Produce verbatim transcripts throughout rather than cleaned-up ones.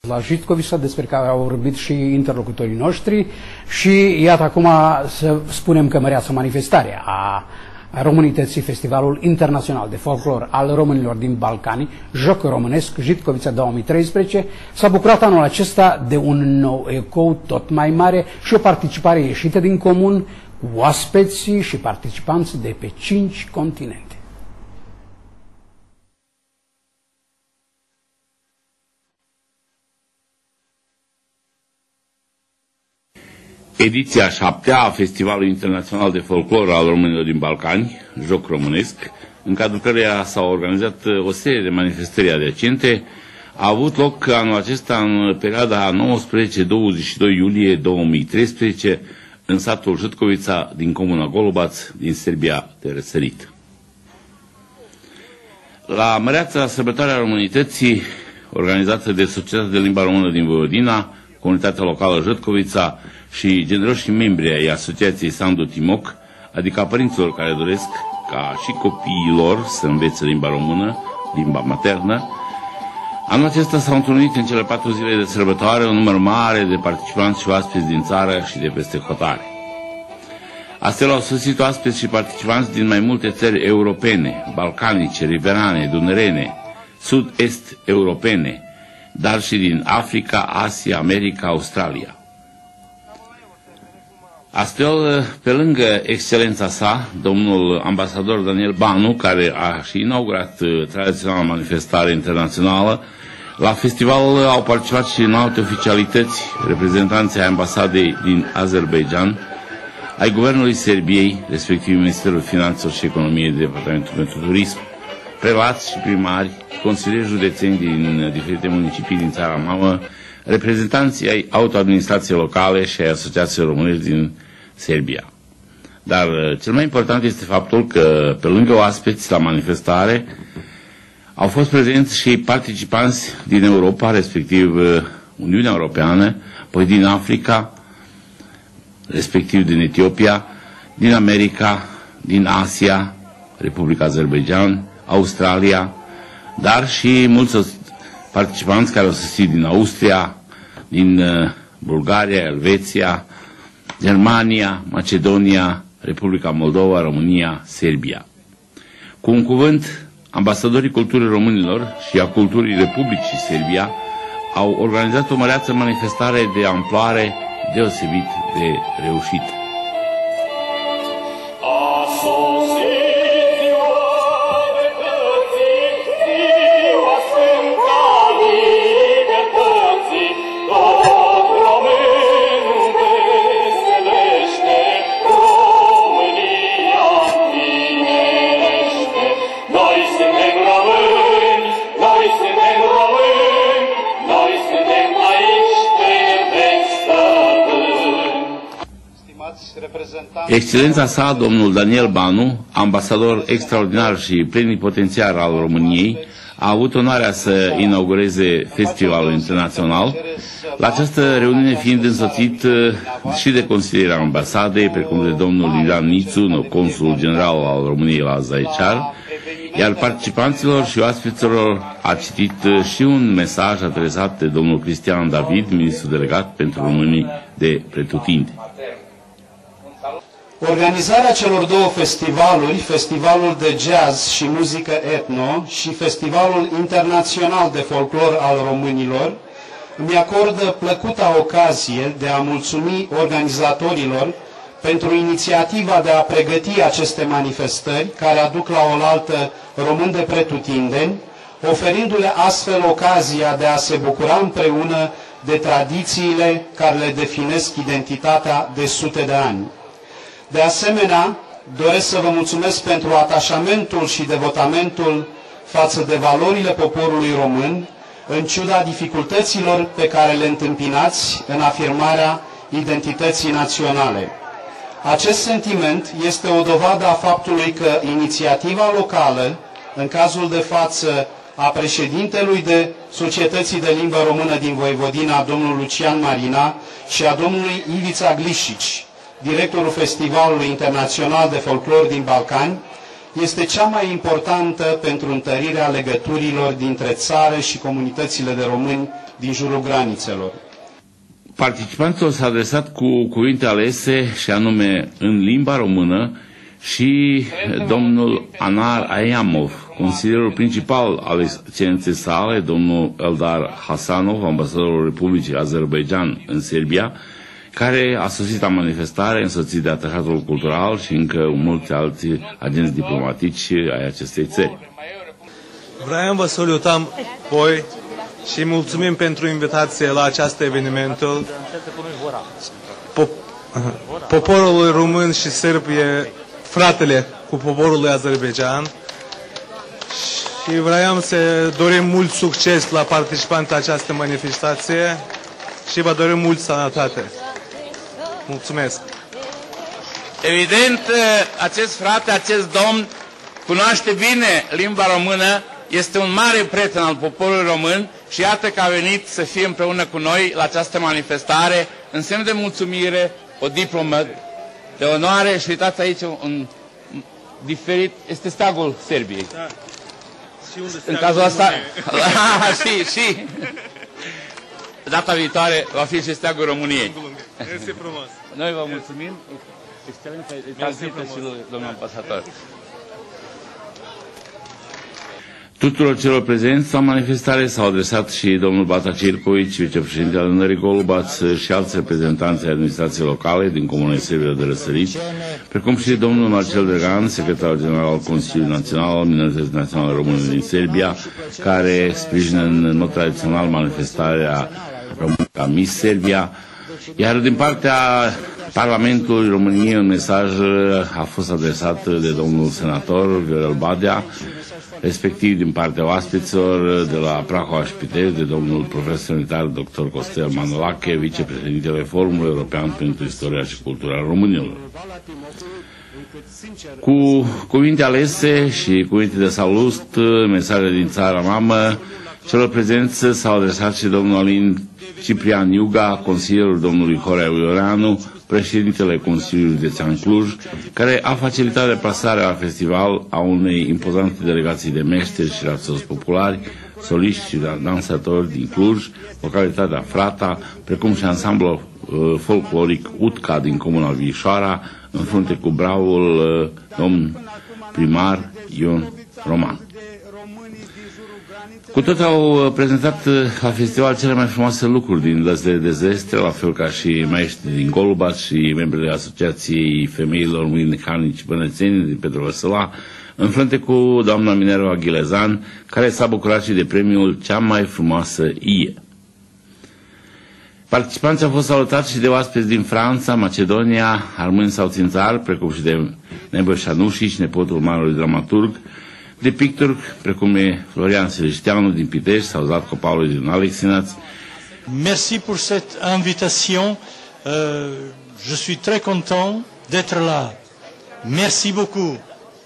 La Jitcovița, despre care au vorbit și interlocutorii noștri, și iată acum să spunem că măreața manifestare a Românității, Festivalul Internațional de Folclor al Românilor din Balcani, Joc Românesc, Jitcovița două mii treisprezece, s-a bucurat anul acesta de un nou ecou tot mai mare și o participare ieșită din comun, cu oaspeții și participanți de pe cinci continente. Ediția a șaptea a Festivalului Internațional de Folclor al Românilor din Balcani, Joc Românesc, în cadrul căreia s-au organizat o serie de manifestări adiacente, a avut loc anul acesta în perioada nouăsprezece douăzeci și doi iulie două mii treisprezece în satul Jitcovița din comuna Golubac din Serbia de răsărit. La măreața sărbătoare a Românității, organizată de Societatea de Limba Română din Vojvodina, Comunitatea Locală Jitcovița și generoșii membri ai Asociației Sandu Timoc, adică a părinților care doresc ca și copiilor să învețe limba română, limba maternă, anul acesta s-au întrunit în cele patru zile de sărbătoare un număr mare de participanți și oaspeți din țară și de peste hotare. Astfel au sosit oaspeți și participanți din mai multe țări europene, balcanice, riverane, dunărene, sud-est europene, dar și din Africa, Asia, America, Australia. Astfel, pe lângă excelența sa, domnul ambasador Daniel Banu, care a și inaugurat tradiționala manifestare internațională, la festival au participat și în alte oficialități, reprezentanții ai ambasadei din Azerbaijan, ai Guvernului Serbiei, respectiv Ministerul Finanțelor și Economiei de Departamentul pentru Turism, prelați și primari, consilieri județeni din diferite municipii din țara mamă, reprezentanții ai autoadministrației locale și ai asociației românești din Serbia. Dar cel mai important este faptul că, pe lângă oaspeți la manifestare, au fost prezenți și participanți din Europa, respectiv Uniunea Europeană, apoi din Africa, respectiv din Etiopia, din America, din Asia, Republica Azerbaijan, Australia, dar și mulți participanți care au sosit din Austria, din Bulgaria, Elveția, Germania, Macedonia, Republica Moldova, România, Serbia. Cu un cuvânt, ambasadorii culturii românilor și a culturii Republicii Serbia au organizat o măreață manifestare de amploare deosebit de reușită. Excelența sa, domnul Daniel Banu, ambasador extraordinar și plenipotențiar al României, a avut onoarea să inaugureze festivalul internațional, la această reuniune fiind însoțit și de consilierea ambasadei, precum de domnul Ilan Nițu, consul general al României la Zaicear, iar participanților și oaspeților a citit și un mesaj adresat de domnul Cristian David, ministru delegat pentru românii de pretutindeni. Organizarea celor două festivaluri, Festivalul de Jazz și Muzică Etno și Festivalul Internațional de Folclor al Românilor, îmi acordă plăcuta ocazie de a mulțumi organizatorilor pentru inițiativa de a pregăti aceste manifestări care aduc la oaltă români de pretutindeni, oferindu-le astfel ocazia de a se bucura împreună de tradițiile care le definesc identitatea de sute de ani. De asemenea, doresc să vă mulțumesc pentru atașamentul și devotamentul față de valorile poporului român, în ciuda dificultăților pe care le întâmpinați în afirmarea identității naționale. Acest sentiment este o dovadă a faptului că inițiativa locală, în cazul de față a președintelui de Societății de Limbă Română din Vojvodina, domnul Lucian Marina, și a domnului Ivița Glișici, directorul Festivalului Internațional de Folclor din Balcani, este cea mai importantă pentru întărirea legăturilor dintre țară și comunitățile de români din jurul granițelor. Participanților s-a adresat cu cuvinte alese, și anume în limba română, și domnul Anar Ayamov, consilierul principal al excelenței sale, domnul Eldar Hasanov, ambasadorul Republicii Azerbaidjan în Serbia, care a sosit la manifestare însoțit de atașatul cultural și încă mulți alți agenți diplomatici ai acestei țări. Vreau vă salutăm voi și mulțumim pentru invitație la acest eveniment. Poporul român și sârb e fratele cu poporul Azerbaidjan și vreau să dorim mult succes la participanții la această manifestație și vă dorim mult sănătate. Mulțumesc! Evident, acest frate, acest domn cunoaște bine limba română, este un mare prieten al poporului român și iată că a venit să fie împreună cu noi la această manifestare în semn de mulțumire, o diplomă de onoare și uitați aici un diferit, este steagul Serbiei. Da. Și unde în cazul ăsta, și, și, data viitoare va fi și steagul României. Este frumos. Noi vă mulțumim. Excelență, îi transmită și domnul ambasador. Tuturor celor prezenți la manifestare s-au adresat și domnul Bata Circovici, vicepreședinte al Adunării Golubaț, și alți reprezentanți ai administrației locale din Comuna Serbia de Răsărit, precum și domnul Marcel Dragan, secretarul general al Consiliului Național al Minorității Naționale Române din Serbia, care sprijină în mod tradițional manifestarea română ca Miss Serbia. Iar din partea Parlamentului României un mesaj a fost adresat de domnul senator Viorel Badea, respectiv din partea oaspeților de la Prahova și Pitești, de domnul profesor unitar doctor Costel Manolache, vicepreședintele Forumului European pentru Istoria și Cultura Românilor. Cu cuvinte alese și cuvinte de salut, mesaje din țara mamă, celor prezenți s-au adresat și domnul Alin Ciprian Iuga, consilierul domnului Horea Ioreanu, președintele Consiliului Județean Cluj, care a facilitat deplasarea la festival a unei impozante delegații de meșteri și rațioși populari, soliști și dansatori din Cluj, localitatea Frata, precum și ansamblul uh, folcloric Utca din Comuna Vișoara, în frunte cu bravul uh, domn primar Ion Roman. Cu tot au prezentat la festival cele mai frumoase lucruri din Lăzile de Zestre, la fel ca și maestri din Golubaț și membrii Asociației Femeilor Mecanici Bănățeni din Petrovăsăla, în frunte cu doamna Minerva Ghilezan, care s-a bucurat și de premiul Cea mai frumoasă ie. Participanții au fost salutați și de oaspeți din Franța, Macedonia, Armâni sau Țințar, precum și de Nebă Șanușici, nepotul marelui dramaturg, de pictori precum e Florian Seleșteanu din Pitești sau Zlatko Pavlovici din Aleksinac. Merci pour cette invitation. Euh, je suis très content d'être là. Merci beaucoup.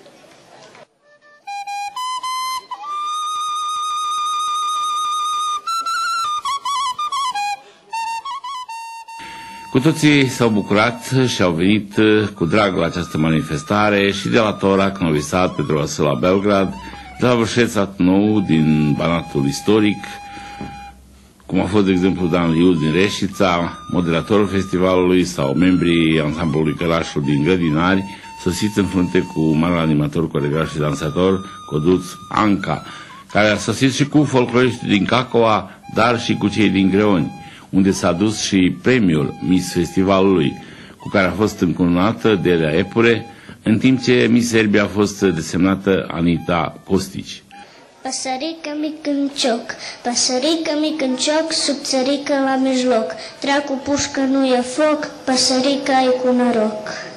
Cu toții s-au bucurat și au venit cu drag la această manifestare și de la Torac, Novi Sad, Petrovăsăla, Belgrad, de la Vrșeț, Sat Nou, din Banatul Istoric, cum a fost, de exemplu, Dan Liu din Reșița, moderatorul festivalului sau membrii ansamblului Călașul din Grădinari, sosiți în frunte cu marele animator, coregraf și dansator, Coduț Anca, care a sosit și cu folcloriștii din Cacova, dar și cu cei din Greoni, unde s-a dus și premiul Miss Festivalului, cu care a fost încununată Delia Epure, în timp ce Miss Serbia a fost desemnată Anita Costici. Păsărică mic în cioc, păsărică mic în cioc, sub țărică la mijloc, dracu pușcă nu e foc, păsărica e cu noroc.